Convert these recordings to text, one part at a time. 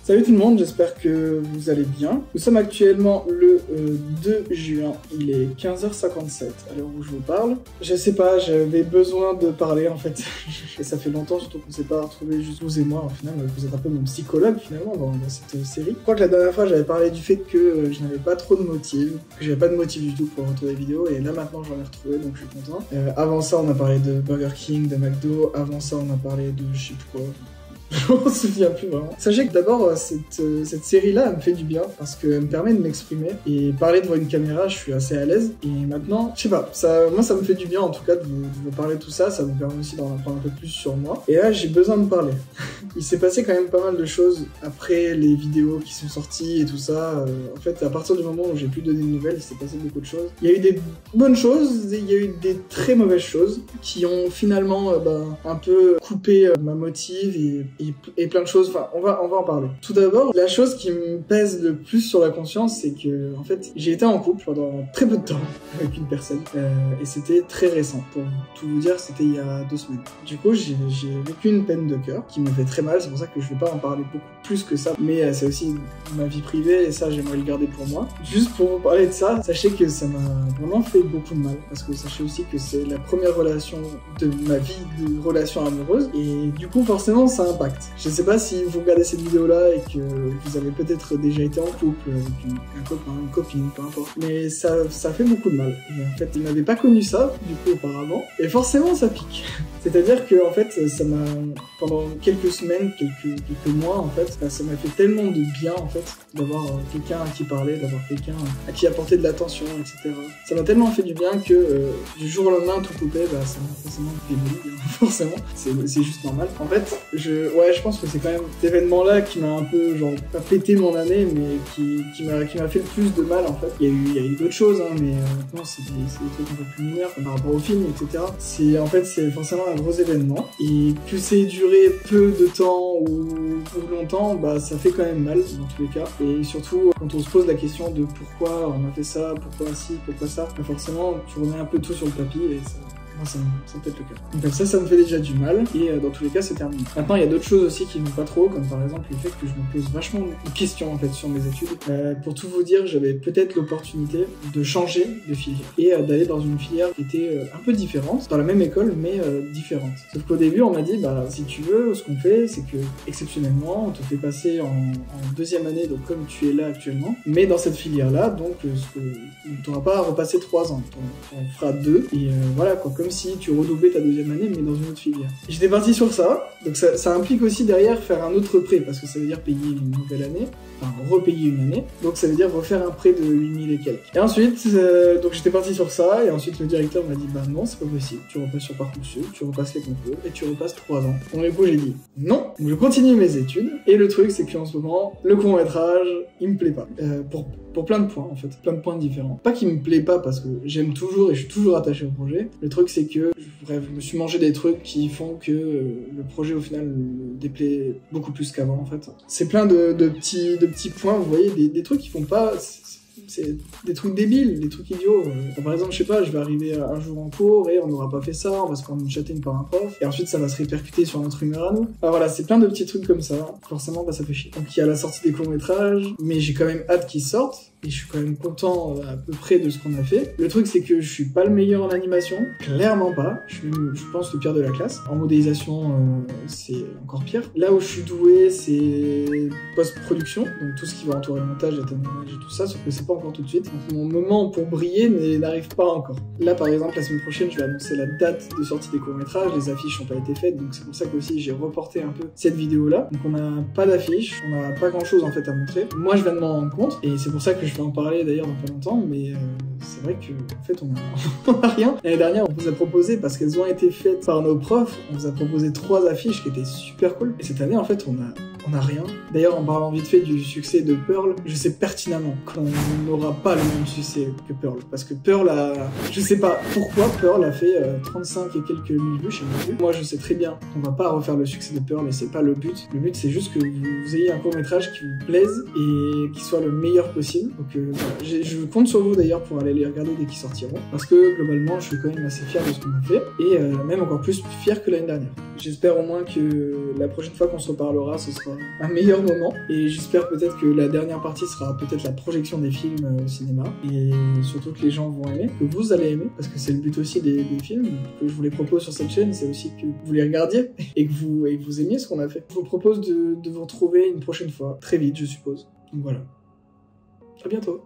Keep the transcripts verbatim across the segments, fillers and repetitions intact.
Salut tout le monde, j'espère que vous allez bien. Nous sommes actuellement le euh, deux juin, il est quinze heures cinquante-sept à l'heure où je vous parle. Je sais pas, j'avais besoin de parler en fait. Et ça fait longtemps surtout qu'on ne s'est pas retrouvés juste vous et moi. Au final, vous êtes un peu mon psychologue finalement dans, dans cette série. Je crois que la dernière fois j'avais parlé du fait que euh, je n'avais pas trop de motifs, que j'avais pas de motifs du tout pour retourner les vidéos. Et là maintenant j'en ai retrouvé donc je suis content. Euh, avant ça on a parlé de Burger King, de McDo. Avant ça on a parlé de je sais plus quoi. Je m'en souviens plus vraiment. Sachez que d'abord, cette, euh, cette série-là, elle me fait du bien parce qu'elle me permet de m'exprimer et parler devant une caméra, je suis assez à l'aise. Et maintenant, je sais pas, ça, moi ça me fait du bien en tout cas de vous, de vous parler de tout ça, ça me permet aussi d'en apprendre un peu plus sur moi. Et là, j'ai besoin de parler. Il s'est passé quand même pas mal de choses après les vidéos qui sont sorties et tout ça. Euh, en fait, à partir du moment où j'ai pu donner de nouvelles, il s'est passé beaucoup de choses. Il y a eu des bonnes choses et il y a eu des très mauvaises choses qui ont finalement euh, bah, un peu coupé euh, ma motive et Et, et plein de choses, enfin on va, on va en parler. Tout d'abord, la chose qui me pèse le plus sur la conscience, c'est que en fait j'ai été en couple pendant très peu de temps avec une personne euh, et c'était très récent. Pour tout vous dire, c'était il y a deux semaines. Du coup j'ai vécu une peine de cœur qui me fait très mal, c'est pour ça que je vais pas en parler beaucoup plus que ça, mais euh, c'est aussi ma vie privée et ça j'aimerais le garder pour moi. Juste pour vous parler de ça, sachez que ça m'a vraiment fait beaucoup de mal, parce que sachez aussi que c'est la première relation de ma vie de relation amoureuse et du coup forcément ça impacte. Je sais pas si vous regardez cette vidéo là et que vous avez peut-être déjà été en couple avec une, un copain, une copine, peu importe, mais ça, ça fait beaucoup de mal. Et en fait, ils n'avaient pas connu ça, du coup, auparavant, et forcément ça pique. C'est-à-dire que en fait, ça m'a, pendant quelques semaines, quelques, quelques mois, en fait, ça m'a fait tellement de bien, en fait, d'avoir quelqu'un à qui parler, d'avoir quelqu'un à qui apporter de l'attention, et cetera. Ça m'a tellement fait du bien que euh, du jour au lendemain, tout coupé, bah, ça m'a forcément démoli, hein, forcément. C'est juste normal. En fait, je, ouais, je pense que c'est quand même cet événement-là qui m'a un peu, genre, pas pété mon année, mais qui, qui m'a qui m'a fait le plus de mal, en fait. Il y a eu, il y a eu d'autres choses, hein, mais euh, maintenant, c'est des, des trucs un peu plus mineurs, par rapport au film, et cetera. C'est, en fait, c'est forcément un gros événement, et que c'est duré peu de temps ou, ou longtemps, bah ça fait quand même mal dans tous les cas, et surtout quand on se pose la question de pourquoi on a fait ça, pourquoi ci, pourquoi ça, bah forcément tu remets un peu tout sur le tapis et ça... Moi, ça me, ça me pète le cœur. Donc ça, ça me fait déjà du mal, et euh, dans tous les cas, c'est terminé. Maintenant, il y a d'autres choses aussi qui ne vont pas trop, comme par exemple le fait que je me pose vachement de questions en fait sur mes études. Euh, pour tout vous dire, j'avais peut-être l'opportunité de changer de filière et euh, d'aller dans une filière qui était euh, un peu différente, dans la même école, mais euh, différente. Sauf qu'au début, on m'a dit, bah si tu veux, ce qu'on fait, c'est que exceptionnellement, on te fait passer en, en deuxième année, donc comme tu es là actuellement, mais dans cette filière-là, donc euh, tu n'auras pas à repasser trois ans, on, on fera deux, et euh, voilà quoi. Comme si tu redoublais ta deuxième année mais dans une autre filière. J'étais parti sur ça, donc ça, ça implique aussi derrière faire un autre prêt, parce que ça veut dire payer une nouvelle année, enfin repayer une année, donc ça veut dire refaire un prêt de huit mille et quelques. Et ensuite, euh, donc j'étais parti sur ça, et ensuite le directeur m'a dit bah non c'est pas possible, tu repasses sur Parcoursup, tu repasses les concours, et tu repasses trois ans. Donc du coup j'ai dit non, donc je continue mes études, et le truc c'est qu'en ce moment, le court-métrage, il me plaît pas. Euh, pour Pour plein de points en fait, plein de points différents. Pas qu'il me plaît pas parce que j'aime toujours et je suis toujours attaché au projet. Le truc c'est que, bref, je me suis mangé des trucs qui font que euh, le projet au final me déplaît beaucoup plus qu'avant en fait. C'est plein de, de, petits, de petits points, vous voyez, des, des trucs qui font pas... C'est des trucs débiles, des trucs idiots. Euh, par exemple, je sais pas, je vais arriver un jour en cours et on n'aura pas fait ça, on va se prendre une châtaigne par un prof, et ensuite ça va se répercuter sur notre humeur à nous. Enfin, voilà, c'est plein de petits trucs comme ça. Forcément, bah, ça fait chier. Donc il y a la sortie des courts-métrages, mais j'ai quand même hâte qu'ils sortent, et je suis quand même content euh, à peu près de ce qu'on a fait. Le truc, c'est que je suis pas le meilleur en animation, clairement pas. Je suis, je pense, le pire de la classe. En modélisation, euh, c'est encore pire. Là où je suis doué, c'est post-production, donc tout ce qui va entourer le montage, la montage et tout ça, sauf que c'est pas encore tout de suite. Donc mon moment pour briller n'arrive pas encore. Là, par exemple, la semaine prochaine, je vais annoncer la date de sortie des courts-métrages, les affiches n'ont pas été faites, donc c'est pour ça qu'aussi j'ai reporté un peu cette vidéo-là. Donc on n'a pas d'affiche, on n'a pas grand-chose en fait à montrer. Moi, je viens de m'en rendre compte, et c'est pour ça que je vais en parler d'ailleurs dans pas longtemps, mais euh, c'est vrai que en fait on a, on a rien. L'année dernière, on vous a proposé, parce qu'elles ont été faites par nos profs, on vous a proposé trois affiches qui étaient super cool, et cette année, en fait, on a on a rien. D'ailleurs, en parlant vite fait du succès de Pearl, je sais pertinemment qu'on n'aura pas le même succès que Pearl. Parce que Pearl a... Je sais pas pourquoi Pearl a fait euh, trente-cinq et quelques mille vues chez moi. Moi, je sais très bien qu'on va pas refaire le succès de Pearl, et c'est pas le but. Le but, c'est juste que vous, vous ayez un court-métrage qui vous plaise et qui soit le meilleur possible. Donc, euh, voilà. Je compte sur vous d'ailleurs pour aller les regarder dès qu'ils sortiront. Parce que, globalement, je suis quand même assez fier de ce qu'on a fait. Et euh, même encore plus fier que l'année dernière. J'espère au moins que la prochaine fois qu'on se reparlera, ce sera être un meilleur moment. Et j'espère peut-être que la dernière partie sera peut-être la projection des films euh, au cinéma. Et surtout que les gens vont aimer, que vous allez aimer, parce que c'est le but aussi des, des films que je vous les propose sur cette chaîne, c'est aussi que vous les regardiez et que vous, et que vous aimiez ce qu'on a fait. Je vous propose de, de vous retrouver une prochaine fois, très vite je suppose. Donc voilà. À bientôt.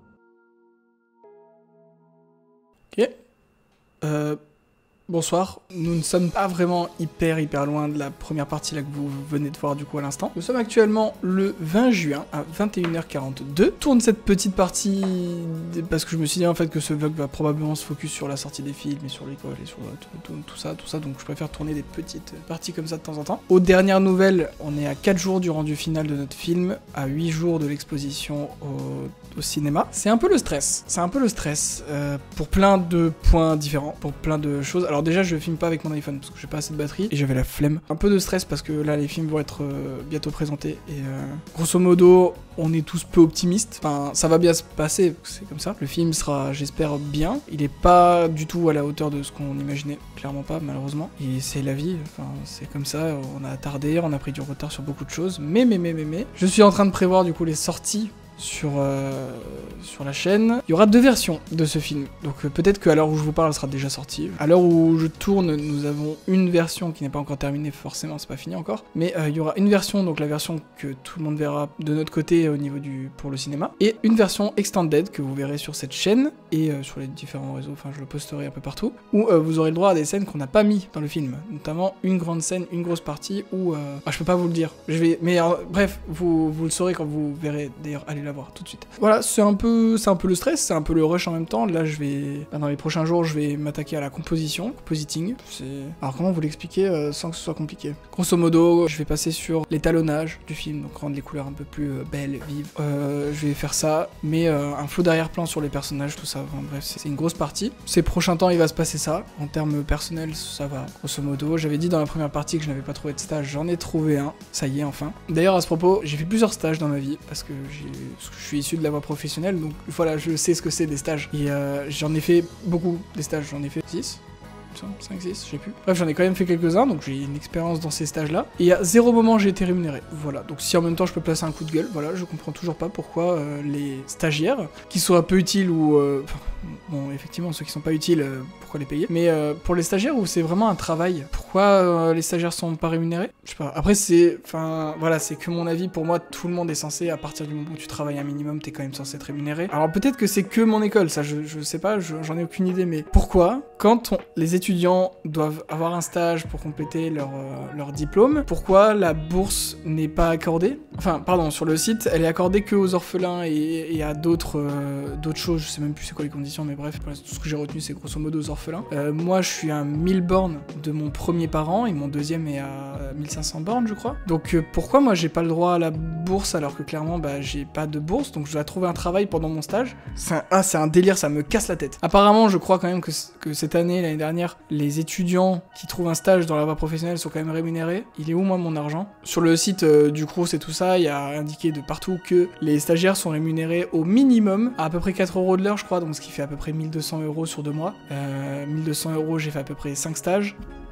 Ok. Euh... Bonsoir, nous ne sommes pas vraiment hyper hyper loin de la première partie là que vous venez de voir du coup à l'instant. Nous sommes actuellement le vingt juin à vingt et une heures quarante-deux. Tourne cette petite partie parce que je me suis dit en fait que ce vlog va probablement se focus sur la sortie des films et sur l'école et sur tout, tout, tout ça, tout ça, donc je préfère tourner des petites parties comme ça de temps en temps. Aux dernières nouvelles, on est à quatre jours du rendu final de notre film, à huit jours de l'exposition au, au cinéma. C'est un peu le stress, c'est un peu le stress euh, pour plein de points différents, pour plein de choses. Alors Alors déjà je filme pas avec mon iPhone parce que j'ai pas assez de batterie et j'avais la flemme. Un peu de stress parce que là les films vont être euh, bientôt présentés et euh, grosso modo on est tous peu optimistes. Enfin ça va bien se passer, c'est comme ça. Le film sera j'espère bien. Il est pas du tout à la hauteur de ce qu'on imaginait, clairement pas malheureusement. Et c'est la vie, enfin c'est comme ça, on a tardé, on a pris du retard sur beaucoup de choses. Mais mais mais mais mais je suis en train de prévoir du coup les sorties sur, euh, sur la chaîne. Il y aura deux versions de ce film, donc euh, peut-être qu'à l'heure où je vous parle, elle sera déjà sortie. À l'heure où je tourne, nous avons une version qui n'est pas encore terminée, forcément c'est pas fini encore, mais euh, il y aura une version, donc la version que tout le monde verra de notre côté au niveau du pour le cinéma, et une version extended que vous verrez sur cette chaîne et euh, sur les différents réseaux, enfin je le posterai un peu partout, où euh, vous aurez le droit à des scènes qu'on n'a pas mis dans le film, notamment une grande scène, une grosse partie où... Euh... Ah, je peux pas vous le dire, je vais... mais euh, bref, vous, vous le saurez quand vous verrez, d'ailleurs allez la voir tout de suite. Voilà, c'est un peu c'est un peu le stress, c'est un peu le rush en même temps. Là, je vais là, dans les prochains jours, je vais m'attaquer à la composition, compositing. C'est alors comment vous l'expliquer euh, sans que ce soit compliqué. Grosso modo, je vais passer sur l'étalonnage du film, donc rendre les couleurs un peu plus euh, belles, vives. Euh, je vais faire ça, mais euh, un flou d'arrière-plan sur les personnages, tout ça. Enfin, bref, c'est une grosse partie. Ces prochains temps, il va se passer ça. En termes personnels, ça va. Grosso modo, j'avais dit dans la première partie que je n'avais pas trouvé de stage, j'en ai trouvé un. Ça y est, enfin. D'ailleurs, à ce propos, j'ai fait plusieurs stages dans ma vie parce que j'ai parce que je suis issu de la voie professionnelle, donc voilà, je sais ce que c'est des stages. Et euh, j'en ai fait beaucoup, des stages, j'en ai fait six, cinq, six, je sais plus. Bref, j'en ai quand même fait quelques-uns, donc j'ai une expérience dans ces stages-là. Et à zéro moment, j'ai été rémunéré. Voilà, donc si en même temps je peux placer un coup de gueule, voilà, je comprends toujours pas pourquoi euh, les stagiaires, qui soient peu utiles ou... Euh, bon, effectivement, ceux qui sont pas utiles, euh, pourquoi les payer? Mais euh, pour les stagiaires où c'est vraiment un travail, pourquoi euh, les stagiaires sont pas rémunérés? Je sais pas. Après, c'est... Enfin, voilà, c'est que mon avis. Pour moi, tout le monde est censé, à partir du moment où tu travailles un minimum, t'es quand même censé être rémunéré. Alors peut-être que c'est que mon école, ça, je, je sais pas, j'en ai aucune idée, mais pourquoi, quand on, les étudiants doivent avoir un stage pour compléter leur, euh, leur diplôme, pourquoi la bourse n'est pas accordée? Enfin, pardon, sur le site, elle est accordée que aux orphelins et, et à d'autres euh, d'autres choses, je sais même plus c'est quoi les conditions, mais bref, tout ce que j'ai retenu, c'est grosso modo aux orphelins. Euh, moi, je suis à mille bornes de mon premier parent, et mon deuxième est à mille cinq cents bornes, je crois. Donc, euh, pourquoi moi, j'ai pas le droit à la bourse, alors que clairement, bah, j'ai pas de bourse, donc je dois trouver un travail pendant mon stage? C'est un, ah, c'est un délire, ça me casse la tête. Apparemment, je crois quand même que, que cette année, l'année dernière, les étudiants qui trouvent un stage dans la voie professionnelle sont quand même rémunérés. Il est où, moi, mon argent? Sur le site euh, du Crous et tout ça, il y a indiqué de partout que les stagiaires sont rémunérés au minimum à à peu près quatre euros de l'heure, je crois, donc ce qui fait à peu près mille deux cents euros sur deux mois. Euh, mille deux cents euros, j'ai fait à peu près cinq stages.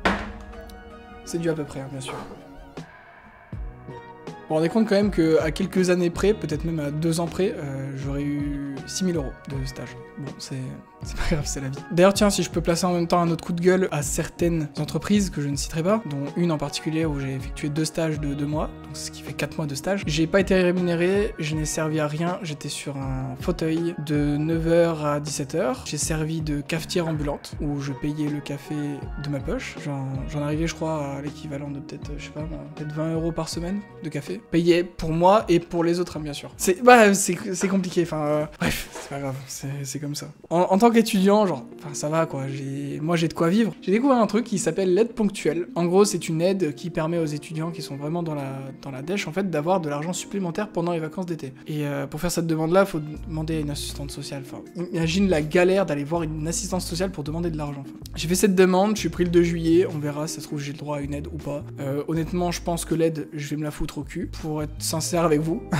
C'est dû à peu près, hein, bien sûr. Vous vous rendez compte quand même qu'à quelques années près, peut-être même à deux ans près, euh, j'aurais eu six mille euros de stage. Bon, c'est... c'est pas grave, c'est la vie. D'ailleurs, tiens, si je peux placer en même temps un autre coup de gueule à certaines entreprises que je ne citerai pas, dont une en particulier où j'ai effectué deux stages de deux mois, donc ce qui fait quatre mois de stage. J'ai pas été rémunéré, je n'ai servi à rien, j'étais sur un fauteuil de neuf heures à dix-sept heures. J'ai servi de cafetière ambulante, où je payais le café de ma poche. J'en arrivais, je crois, à l'équivalent de peut-être, je sais pas, peut-être vingt euros par semaine de café. Payé pour moi et pour les autres, hein, bien sûr. C'est bah, c'est compliqué, enfin, euh, bref, c'est pas grave, c'est comme ça. En, en tant qu'étudiant, genre, enfin, ça va, quoi, moi j'ai de quoi vivre. J'ai découvert un truc qui s'appelle l'aide ponctuelle. En gros, c'est une aide qui permet aux étudiants qui sont vraiment dans la, dans la dèche, en fait, d'avoir de l'argent supplémentaire pendant les vacances d'été. Et euh, pour faire cette demande-là, il faut demander à une assistante sociale. Enfin, imagine la galère d'aller voir une assistante sociale pour demander de l'argent. Enfin, j'ai fait cette demande, je suis pris le deux juillet, on verra si ça se trouve j'ai le droit à une aide ou pas. Euh, honnêtement, je pense que l'aide, je vais me la foutre au cul, pour être sincère avec vous.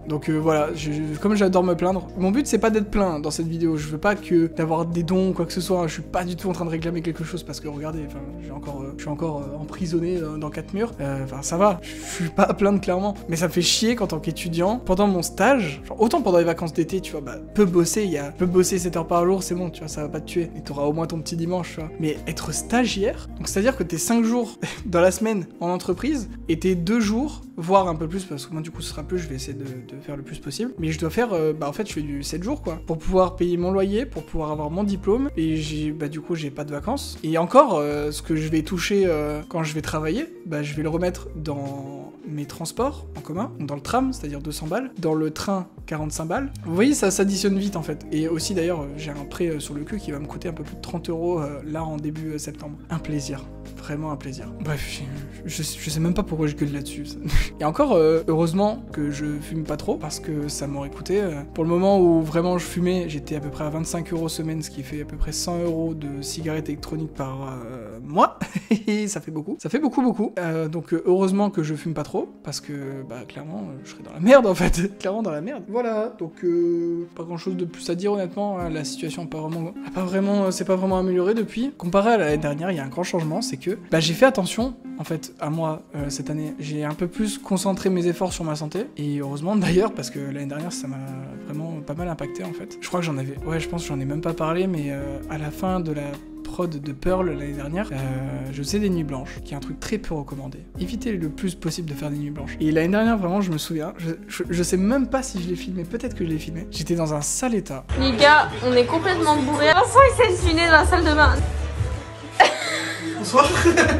Donc euh, voilà, je, je, comme j'adore me plaindre, mon but c'est pas d'être plaint dans cette vidéo, je veux pas que d'avoir des dons ou quoi que ce soit, je suis pas du tout en train de réclamer quelque chose parce que regardez, enfin, j'ai encore, euh, je suis encore euh, emprisonné euh, dans quatre murs, enfin euh, ça va, je suis pas à plaindre clairement, mais ça me fait chier qu'en tant qu'étudiant, pendant mon stage, genre, autant pendant les vacances d'été, tu vois, bah, peu bosser, il y a, peu bosser sept heures par jour, c'est bon, tu vois, ça va pas te tuer, et t'auras au moins ton petit dimanche, tu vois, mais être stagiaire, donc c'est-à-dire que t'es cinq jours dans la semaine en entreprise, et t'es deux jours, voire un peu plus, parce que moi du coup ce sera plus, je vais essayer de, de faire le plus possible, mais je dois faire, euh, bah en fait je fais du sept jours quoi, pour pouvoir payer mon loyer, pour pouvoir avoir mon diplôme, et j'ai, bah du coup j'ai pas de vacances, et encore, euh, ce que je vais toucher euh, quand je vais travailler, bah je vais le remettre dans mes transports en commun, dans le tram, c'est-à-dire deux cents balles, dans le train quarante-cinq balles, vous voyez ça s'additionne vite en fait, et aussi d'ailleurs j'ai un prêt sur le cul qui va me coûter un peu plus de trente euros euh, là en début euh, septembre, un plaisir. Vraiment un plaisir. Bref, je, je, je sais même pas pourquoi je gueule là-dessus. Et encore, euh, heureusement que je fume pas trop, parce que ça m'aurait coûté. Euh, pour le moment où vraiment je fumais, j'étais à peu près à vingt-cinq euros semaine, ce qui fait à peu près cent euros de cigarettes électroniques par euh, mois. Et ça fait beaucoup. Ça fait beaucoup, beaucoup. Euh, donc euh, heureusement que je fume pas trop, parce que, bah, clairement, euh, je serais dans la merde, en fait. Clairement dans la merde. Voilà, donc euh, pas grand-chose de plus à dire, honnêtement. Hein, la situation a pas vraiment... A pas vraiment c'est pas vraiment amélioré depuis. Comparé à l'année dernière, il y a un grand changement, c'est que bah, j'ai fait attention, en fait, à moi, euh, cette année. J'ai un peu plus concentré mes efforts sur ma santé, et heureusement d'ailleurs, parce que l'année dernière, ça m'a vraiment pas mal impacté, en fait. Je crois que j'en avais... Ouais, je pense que j'en ai même pas parlé, mais euh, à la fin de la prod de Pearl l'année dernière, euh, je faisais des nuits blanches, qui est un truc très peu recommandé. Évitez le plus possible de faire des nuits blanches. Et l'année dernière, vraiment, je me souviens, je, je, je sais même pas si je l'ai filmé, peut-être que je l'ai filmé. J'étais dans un sale état. Les gars, on est complètement bourrés. Vincent, il s'est tuné dans la salle de bain. Bonsoir.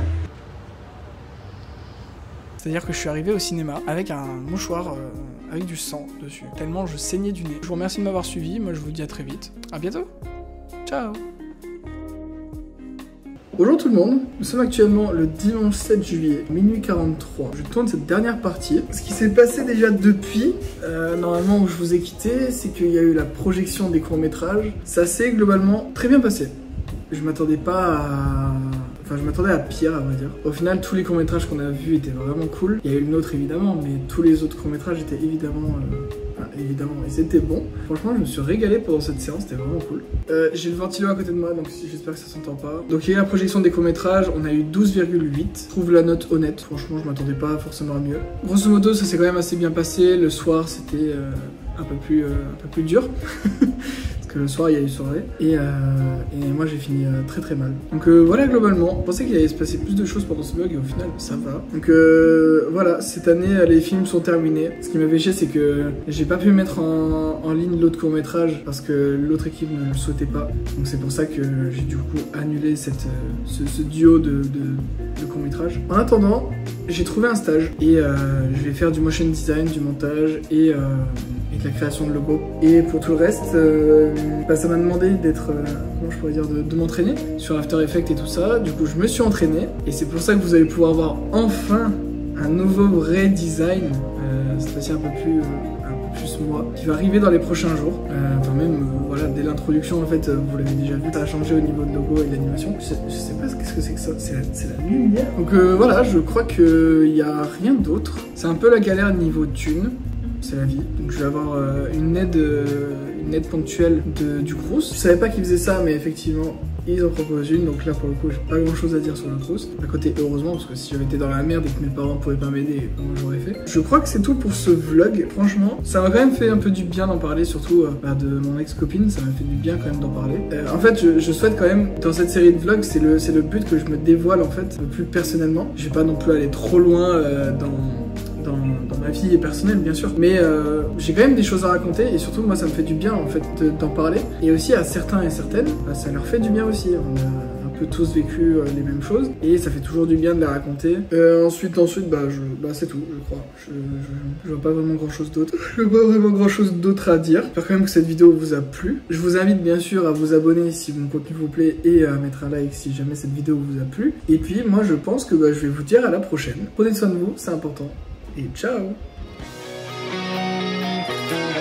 C'est-à-dire que je suis arrivé au cinéma avec un mouchoir euh, avec du sang dessus, tellement je saignais du nez. Je vous remercie de m'avoir suivi, moi je vous dis à très vite. À bientôt. Ciao. Bonjour tout le monde, nous sommes actuellement le dimanche sept juillet, minuit quarante-trois. Je tourne cette dernière partie. Ce qui s'est passé déjà depuis, euh, normalement où je vous ai quitté, c'est qu'il y a eu la projection des courts-métrages. Ça s'est globalement très bien passé. Je m'attendais pas à... Enfin, je m'attendais à pire, à vrai dire. Au final, tous les courts-métrages qu'on a vus étaient vraiment cool. Il y a eu le nôtre, évidemment, mais tous les autres courts-métrages étaient évidemment... Euh... Enfin, évidemment, ils étaient bons. Franchement, je me suis régalé pendant cette séance, c'était vraiment cool. Euh, J'ai le ventilo à côté de moi, donc j'espère que ça s'entend pas. Donc, il y a eu la projection des courts-métrages, on a eu douze virgule huit. Je trouve la note honnête, franchement, je m'attendais pas forcément à mieux. Grosso modo, ça s'est quand même assez bien passé. Le soir, c'était euh, un peu plus, euh, un peu plus dur. Que le soir il y a eu soirée et, euh, et moi j'ai fini euh, très très mal. Donc euh, voilà, globalement, je pensais qu'il allait se passer plus de choses pendant ce vlog et au final ça va. Donc euh, voilà, cette année les films sont terminés. Ce qui m'a fait chier, c'est que j'ai pas pu mettre en, en ligne l'autre court métrage parce que l'autre équipe ne le souhaitait pas. Donc c'est pour ça que j'ai du coup annulé cette, ce, ce duo de, de, de court métrage. En attendant, j'ai trouvé un stage et euh, je vais faire du motion design, du montage et, euh, et de la création de logos. Et pour tout le reste, euh, bah, ça m'a demandé d'être, euh, comment je pourrais dire, de, de m'entraîner sur After Effects et tout ça. Du coup, je me suis entraîné et c'est pour ça que vous allez pouvoir voir enfin un nouveau vrai design, euh, cette fois-ci un peu plus, euh, un peu plus moi, qui va arriver dans les prochains jours. Euh, enfin même, euh, voilà, dès l'introduction en fait, euh, vous l'avez déjà vu, ça a changé au niveau de logo et de l'animation. Je, je sais pas ce que c'est que ça, c'est la, la lumière. Donc euh, voilà, je crois qu'il n'y a rien d'autre. C'est un peu la galère niveau thune. C'est la vie. Donc je vais avoir euh, une aide euh, une aide ponctuelle de, du Crous. Je savais pas qu'ils faisaient ça, mais effectivement ils en proposent une. Donc là pour le coup j'ai pas grand chose à dire sur le Crous. À côté heureusement, parce que si j'avais été dans la merde et que mes parents pouvaient pas m'aider, comment j'aurais fait. Je crois que c'est tout pour ce vlog. Franchement ça m'a quand même fait un peu du bien d'en parler, surtout euh, bah, de mon ex-copine. Ça m'a fait du bien quand même d'en parler. Euh, en fait je, je souhaite quand même, dans cette série de vlogs, c'est le, c'est le but que je me dévoile en fait plus personnellement. Je vais pas non plus aller trop loin euh, dans Dans, dans ma vie personnelle bien sûr, mais euh, j'ai quand même des choses à raconter et surtout moi ça me fait du bien en fait d'en parler, et aussi à certains et certaines bah, ça leur fait du bien aussi. On a un peu tous vécu euh, les mêmes choses et ça fait toujours du bien de les raconter. Euh, ensuite ensuite bah, je, bah c'est tout je crois. Je, je, je vois pas vraiment grand chose d'autre. Je vois pas vraiment grand chose d'autre à dire. J'espère quand même que cette vidéo vous a plu. Je vous invite bien sûr à vous abonner si mon contenu vous plaît et à mettre un like si jamais cette vidéo vous a plu. Et puis moi je pense que bah, je vais vous dire à la prochaine. Prenez soin de vous, c'est important. Et ciao!